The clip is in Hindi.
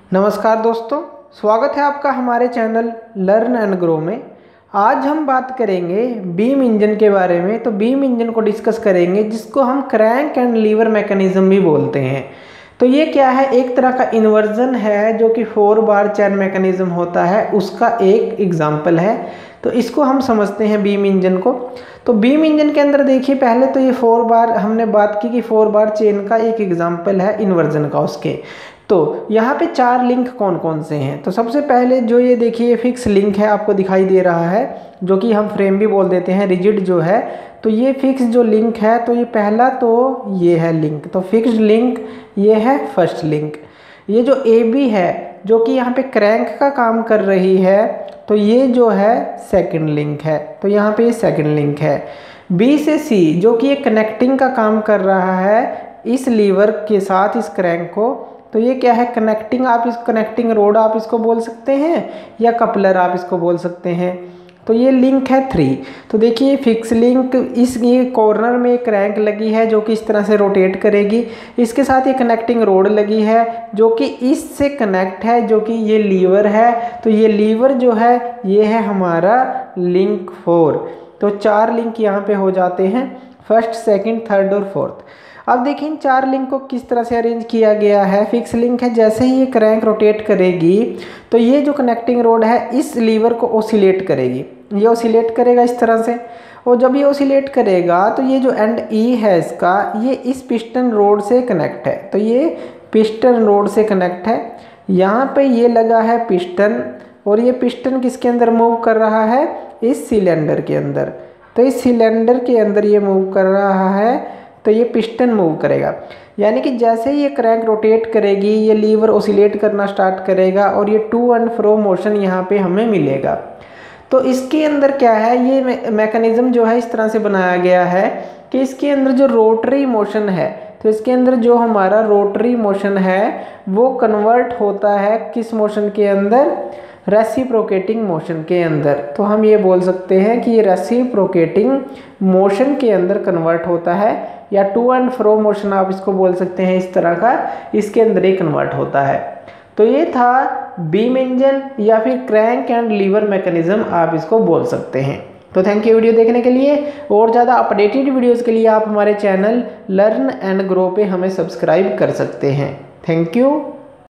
नमस्कार दोस्तों, स्वागत है आपका हमारे चैनल लर्न एंड ग्रो में। आज हम बात करेंगे बीम इंजन के बारे में। तो बीम इंजन को डिस्कस करेंगे, जिसको हम क्रैंक एंड लीवर मैकेनिज्म भी बोलते हैं। तो ये क्या है, एक तरह का इन्वर्जन है जो कि 4 बार चैन मैकेनिज्म होता है, उसका एक एग्जाम्पल है। तो इसको हम समझते हैं बीम इंजन को। तो बीम इंजन के अंदर देखिए, पहले तो ये 4 बार हमने बात की कि 4 बार चेन का एक एग्जाम्पल है इन्वर्जन का उसके। तो यहाँ पे 4 लिंक कौन कौन से हैं। तो सबसे पहले जो ये देखिए फिक्स लिंक है, आपको दिखाई दे रहा है, जो कि हम फ्रेम भी बोल देते हैं, रिजिड जो है। तो ये फिक्स जो लिंक है, तो ये पहला तो ये है लिंक, तो फिक्स्ड लिंक ये है फर्स्ट लिंक। ये जो ए बी है, जो कि यहाँ पे क्रैंक का काम कर रही है, तो ये जो है सेकंड लिंक है। तो यहाँ पे ये सेकंड लिंक है। बी से सी, जो कि ये कनेक्टिंग का काम कर रहा है इस लीवर के साथ इस क्रैंक को, तो ये क्या है, कनेक्टिंग। आप इस कनेक्टिंग रोड आप इसको बोल सकते हैं, या कपलर आप इसको बोल सकते हैं। तो ये लिंक है 3। तो देखिए फिक्स लिंक, इस ये कॉर्नर में एक क्रैंक लगी है जो कि इस तरह से रोटेट करेगी। इसके साथ ये कनेक्टिंग रोड लगी है जो कि इससे कनेक्ट है, जो कि ये लीवर है। तो ये लीवर जो है ये है हमारा लिंक 4। तो 4 लिंक यहाँ पे हो जाते हैं, फर्स्ट, सेकंड, थर्ड और फोर्थ। अब देखिए इन 4 लिंक को किस तरह से अरेंज किया गया है। फिक्स लिंक है, जैसे ही ये क्रैंक रोटेट करेगी तो ये जो कनेक्टिंग रोड है इस लीवर को ओसिलेट करेगी। ये ओसिलेट करेगा इस तरह से, और जब ये ओसिलेट करेगा तो ये जो एंड ई है इसका, ये इस पिस्टन रोड से कनेक्ट है। तो ये पिस्टन रोड से कनेक्ट है। यहाँ पे ये लगा है पिस्टन, और ये पिस्टन किसके अंदर मूव कर रहा है, इस सिलेंडर के अंदर। तो इस सिलेंडर के अंदर ये मूव कर रहा है, तो ये पिस्टन मूव करेगा। यानी कि जैसे ये क्रैंक रोटेट करेगी, ये लीवर ओसिलेट करना स्टार्ट करेगा, और ये टू एंड फ्रो मोशन यहाँ पे हमें मिलेगा। तो इसके अंदर क्या है, ये मैकेनिज्म जो है इस तरह से बनाया गया है कि इसके अंदर जो रोटरी मोशन है, तो इसके अंदर जो हमारा रोटरी मोशन है वो कन्वर्ट होता है किस मोशन के अंदर, रेसिप्रोकेटिंग मोशन के अंदर। तो हम ये बोल सकते हैं कि ये रेसिप्रोकेटिंग मोशन के अंदर कन्वर्ट होता है, या टू एंड फ्रो मोशन आप इसको बोल सकते हैं, इस तरह का इसके अंदर ही कन्वर्ट होता है। तो ये था बीम इंजन, या फिर क्रैंक एंड लीवर मैकेनिज्म आप इसको बोल सकते हैं। तो थैंक यू वीडियो देखने के लिए। और ज़्यादा अपडेटेड वीडियोज़ के लिए आप हमारे चैनल लर्न एंड ग्रो पे हमें सब्सक्राइब कर सकते हैं। Thank you.